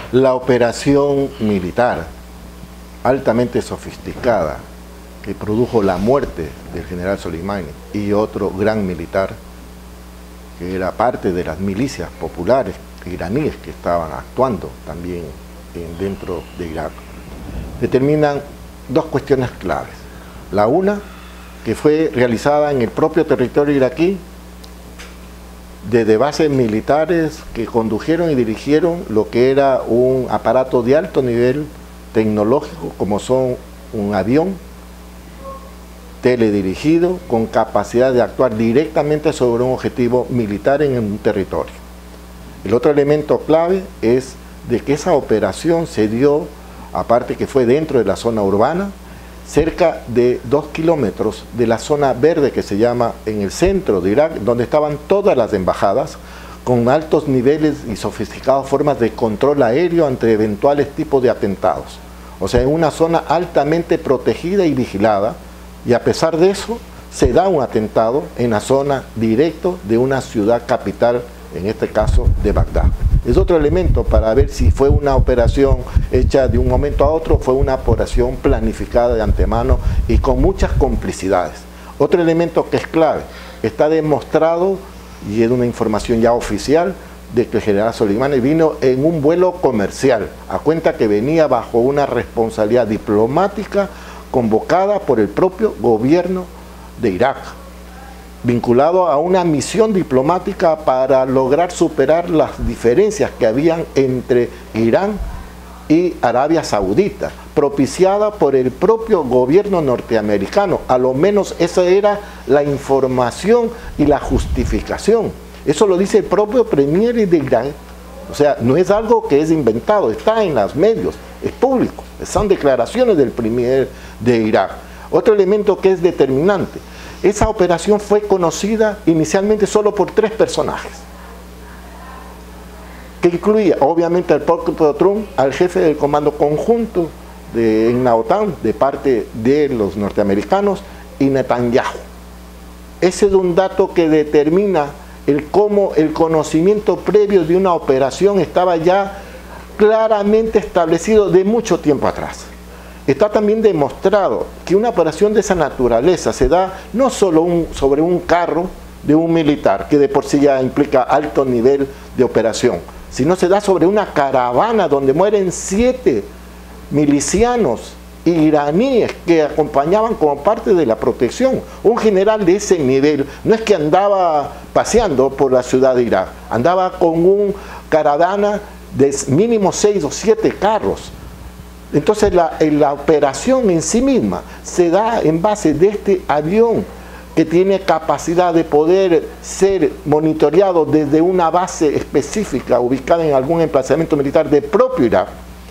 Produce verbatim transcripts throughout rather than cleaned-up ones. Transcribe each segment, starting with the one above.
La operación militar altamente sofisticada que produjo la muerte del general Soleimani y otro gran militar que era parte de las milicias populares iraníes que estaban actuando también en, dentro de Irak, determinan dos cuestiones claves. La una, que fue realizada en el propio territorio iraquí, desde bases militares que condujeron y dirigieron lo que era un aparato de alto nivel tecnológico, como son un avión teledirigido con capacidad de actuar directamente sobre un objetivo militar en un territorio. El otro elemento clave es de que esa operación se dio, aparte que fue dentro de la zona urbana, cerca de dos kilómetros de la zona verde que se llama en el centro de Irak, donde estaban todas las embajadas, con altos niveles y sofisticadas formas de control aéreo ante eventuales tipos de atentados. O sea, en una zona altamente protegida y vigilada, y a pesar de eso, se da un atentado en la zona directo de una ciudad capital, en este caso de Bagdad. Es otro elemento para ver si fue una operación hecha de un momento a otro, fue una operación planificada de antemano y con muchas complicidades. Otro elemento que es clave, está demostrado, y es una información ya oficial, de que el general Soleimani vino en un vuelo comercial, a cuenta que venía bajo una responsabilidad diplomática convocada por el propio gobierno de Irak, vinculado a una misión diplomática para lograr superar las diferencias que habían entre Irán y Arabia Saudita, propiciada por el propio gobierno norteamericano. A lo menos esa era la información y la justificación. Eso lo dice el propio premier de Irán. O sea, no es algo que es inventado, está en los medios, es público, son declaraciones del premier de Irak. Otro elemento que es determinante, esa operación fue conocida inicialmente solo por tres personajes, que incluía obviamente al propio Trump, al jefe del comando conjunto de, en la OTAN de parte de los norteamericanos, y Netanyahu. Ese es un dato que determina el cómo el conocimiento previo de una operación estaba ya claramente establecido de mucho tiempo atrás. Está también demostrado que una operación de esa naturaleza se da no solo un, sobre un carro de un militar, que de por sí ya implica alto nivel de operación, sino se da sobre una caravana donde mueren siete milicianos iraníes que acompañaban como parte de la protección. Un general de ese nivel no es que andaba paseando por la ciudad de Irak, andaba con un caravana de mínimo seis o siete carros. Entonces la, la operación en sí misma se da en base de este avión que tiene capacidad de poder ser monitoreado desde una base específica ubicada en algún emplazamiento militar de propio Irak,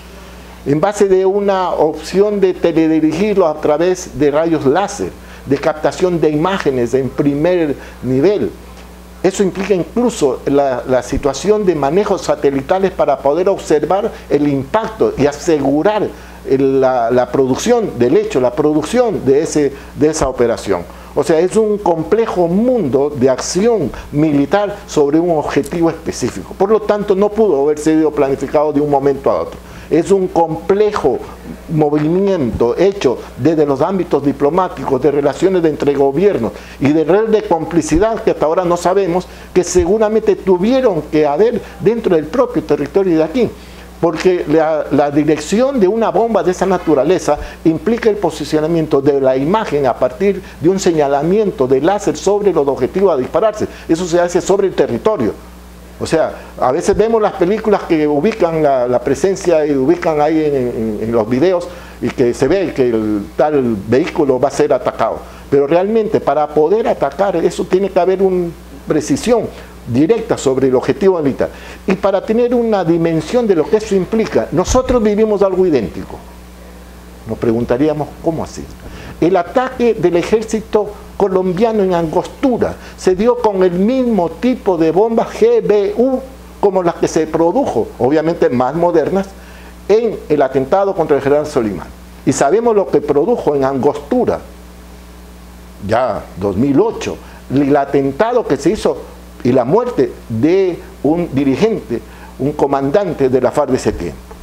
en base de una opción de teledirigirlo a través de rayos láser, de captación de imágenes en primer nivel. Eso implica incluso la, la situación de manejos satelitales para poder observar el impacto y asegurar el, la, la producción del hecho, la producción de, ese, de esa operación. O sea, es un complejo mundo de acción militar sobre un objetivo específico. Por lo tanto, no pudo haber sido planificado de un momento a otro. Es un complejo movimiento hecho desde los ámbitos diplomáticos, de relaciones entre gobiernos y de red de complicidad que hasta ahora no sabemos, que seguramente tuvieron que haber dentro del propio territorio de aquí. Porque la, la dirección de una bomba de esa naturaleza implica el posicionamiento de la imagen a partir de un señalamiento de láser sobre los objetivos a dispararse. Eso se hace sobre el territorio. O sea, a veces vemos las películas que ubican la, la presencia y ubican ahí en, en, en los videos y que se ve que el tal vehículo va a ser atacado. Pero realmente para poder atacar eso tiene que haber una precisión directa sobre el objetivo militar. Y para tener una dimensión de lo que eso implica, nosotros vivimos algo idéntico. Nos preguntaríamos, ¿cómo así? El ataque del ejército colombiano en Angostura se dio con el mismo tipo de bombas G B U como las que se produjo, obviamente más modernas, en el atentado contra el general Soleimani. Y sabemos lo que produjo en Angostura, ya dos mil ocho, el atentado que se hizo y la muerte de un dirigente, un comandante de la FARC de ese tiempo.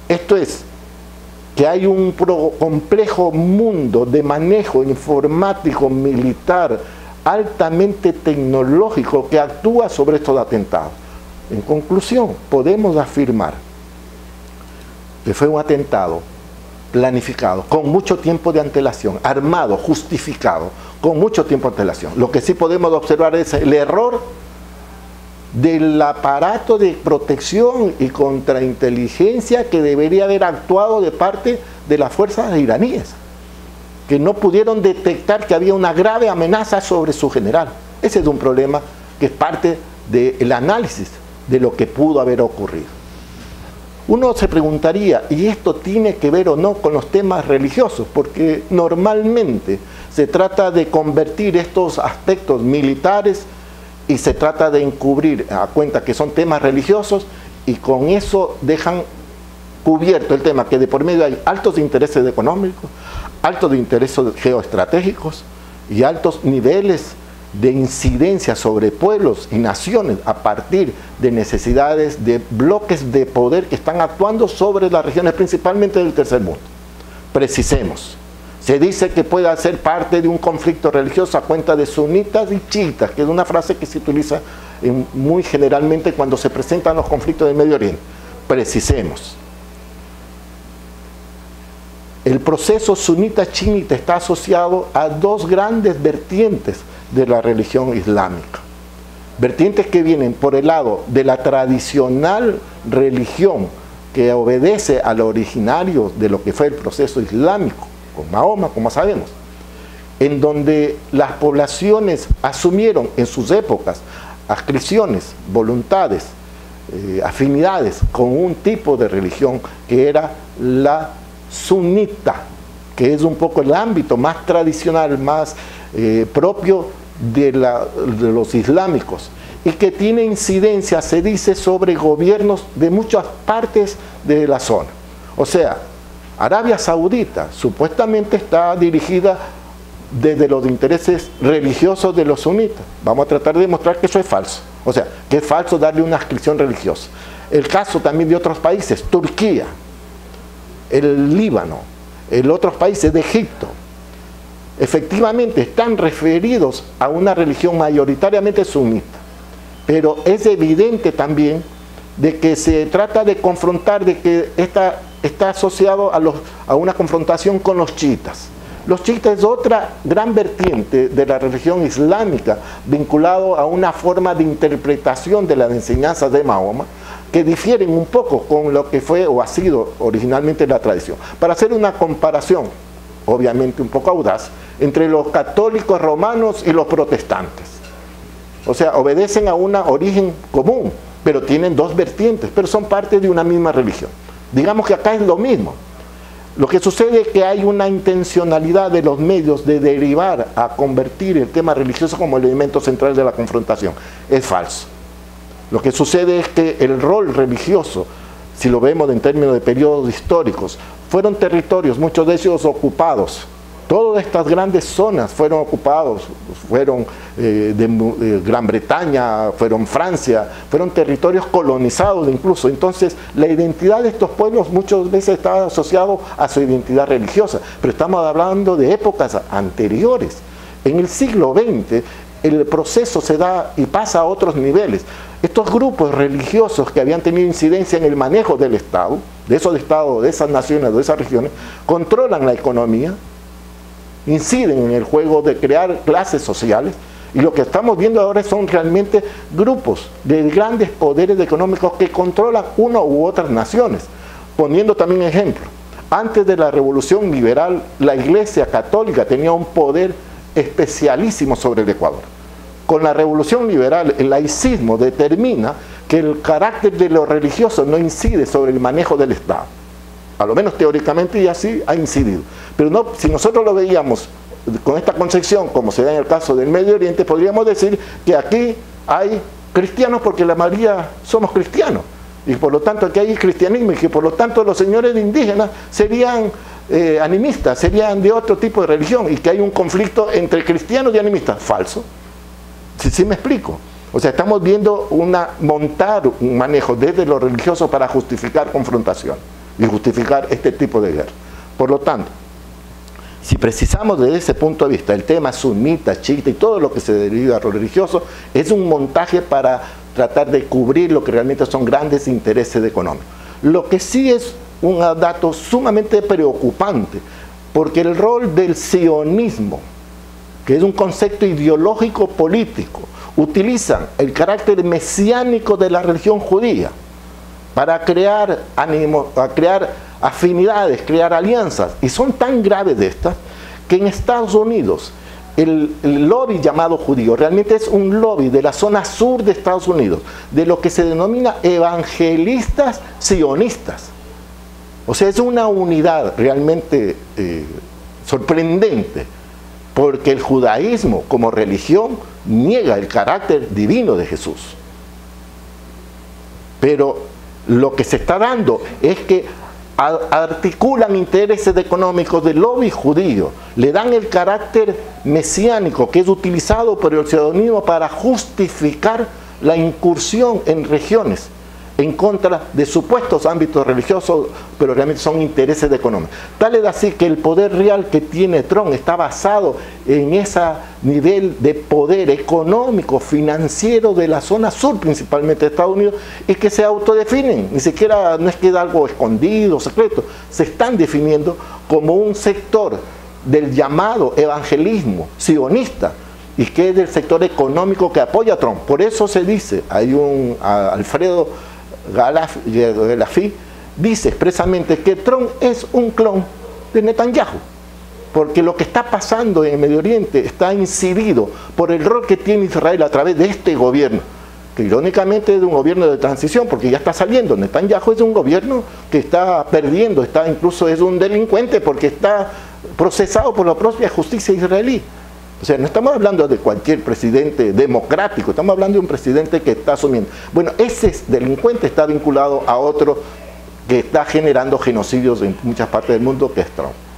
Esto es, que hay un complejo mundo de manejo informático militar altamente tecnológico que actúa sobre estos atentados. En conclusión, podemos afirmar que fue un atentado planificado, con mucho tiempo de antelación, armado, justificado, con mucho tiempo de antelación. Lo que sí podemos observar es el error del aparato de protección y contrainteligencia que debería haber actuado de parte de las fuerzas iraníes, que no pudieron detectar que había una grave amenaza sobre su general. Ese es un problema que es parte del análisis de lo que pudo haber ocurrido. Uno se preguntaría, ¿y esto tiene que ver o no con los temas religiosos? Porque normalmente se trata de convertir estos aspectos militares y se trata de encubrir a cuenta que son temas religiosos, y con eso dejan cubierto el tema que de por medio hay altos intereses económicos, altos intereses geoestratégicos y altos niveles de incidencia sobre pueblos y naciones a partir de necesidades de bloques de poder que están actuando sobre las regiones principalmente del tercer mundo. Precisemos, se dice que puede ser parte de un conflicto religioso a cuenta de sunitas y chiitas, que es una frase que se utiliza en, muy generalmente cuando se presentan los conflictos del Medio Oriente. Precisemos, el proceso sunita-chiita está asociado a dos grandes vertientes de la religión islámica. Vertientes que vienen por el lado de la tradicional religión que obedece a lo originario de lo que fue el proceso islámico, con Mahoma, como sabemos, en donde las poblaciones asumieron en sus épocas adscripciones, voluntades, eh, afinidades con un tipo de religión que era la sunita, que es un poco el ámbito más tradicional, más eh, propio de, la, de los islámicos, y que tiene incidencia, se dice, sobre gobiernos de muchas partes de la zona. O sea, Arabia Saudita supuestamente está dirigida desde los intereses religiosos de los sunitas. Vamos a tratar de demostrar que eso es falso. O sea, que es falso darle una adscripción religiosa. El caso también de otros países, Turquía, el Líbano, el otros países de Egipto, efectivamente están referidos a una religión mayoritariamente sunita. Pero es evidente también de que se trata de confrontar, de que esta, está asociado a, los, a una confrontación con los chiitas. Los chiitas es otra gran vertiente de la religión islámica, vinculado a una forma de interpretación de las enseñanzas de Mahoma, que difieren un poco con lo que fue o ha sido originalmente la tradición. Para hacer una comparación, obviamente un poco audaz, entre los católicos romanos y los protestantes. O sea, obedecen a un origen común, pero tienen dos vertientes, pero son parte de una misma religión. Digamos que acá es lo mismo. Lo que sucede es que hay una intencionalidad de los medios de derivar a convertir el tema religioso como el elemento central de la confrontación. Es falso. Lo que sucede es que el rol religioso, si lo vemos en términos de periodos históricos, fueron territorios, muchos de ellos ocupados. Todas estas grandes zonas fueron ocupados, fueron eh, de, de Gran Bretaña, fueron Francia, fueron territorios colonizados incluso. Entonces, la identidad de estos pueblos muchas veces estaba asociado a su identidad religiosa, pero estamos hablando de épocas anteriores. En el siglo veinte, el proceso se da y pasa a otros niveles. Estos grupos religiosos que habían tenido incidencia en el manejo del Estado, de esos estados, de esas naciones, de esas regiones, controlan la economía, inciden en el juego de crear clases sociales, y lo que estamos viendo ahora son realmente grupos de grandes poderes económicos que controlan una u otras naciones. Poniendo también ejemplo, antes de la Revolución Liberal, la Iglesia Católica tenía un poder especialísimo sobre el Ecuador. Con la Revolución Liberal, el laicismo determina que el carácter de lo religioso no incide sobre el manejo del Estado. A lo menos teóricamente, y así ha incidido. Pero no, si nosotros lo veíamos con esta concepción, como se da en el caso del Medio Oriente, podríamos decir que aquí hay cristianos porque la mayoría somos cristianos. Y por lo tanto aquí hay cristianismo, y que por lo tanto los señores indígenas serían eh, animistas, serían de otro tipo de religión, y que hay un conflicto entre cristianos y animistas. Falso. ¿Sí, sí me explico? O sea, estamos viendo una, montar un manejo desde lo religioso para justificar confrontación. y justificar este tipo de guerra. Por lo tanto, si precisamos desde ese punto de vista, el tema sunita, chiita y todo lo que se deriva a lo religioso, es un montaje para tratar de cubrir lo que realmente son grandes intereses económicos. Lo que sí es un dato sumamente preocupante, porque el rol del sionismo, que es un concepto ideológico político, utilizan el carácter mesiánico de la religión judía para crear, ánimo, a crear afinidades, crear alianzas, y son tan graves de estas que en Estados Unidos el, el lobby llamado judío realmente es un lobby de la zona sur de Estados Unidos, de lo que se denomina evangelistas sionistas. O sea, es una unidad realmente eh, sorprendente, porque el judaísmo como religión niega el carácter divino de Jesús. Pero lo que se está dando es que articulan intereses económicos del lobby judío, le dan el carácter mesiánico que es utilizado por el sionismo para justificar la incursión en regiones en contra de supuestos ámbitos religiosos, pero realmente son intereses económicos. Tal es así que el poder real que tiene Trump está basado en ese nivel de poder económico, financiero de la zona sur, principalmente de Estados Unidos, y que se autodefinen, ni siquiera no es que es algo escondido, secreto, se están definiendo como un sector del llamado evangelismo sionista, y que es del sector económico que apoya a Trump. Por eso se dice, hay un a Alfredo Galafi dice expresamente que Trump es un clon de Netanyahu, porque lo que está pasando en el Medio Oriente está incidido por el rol que tiene Israel a través de este gobierno, que irónicamente es un gobierno de transición, porque ya está saliendo. Netanyahu es un gobierno que está perdiendo, está incluso es un delincuente porque está procesado por la propia justicia israelí. O sea, no estamos hablando de cualquier presidente democrático, estamos hablando de un presidente que está asumiendo. Bueno, ese delincuente está vinculado a otro que está generando genocidios en muchas partes del mundo, que es Trump.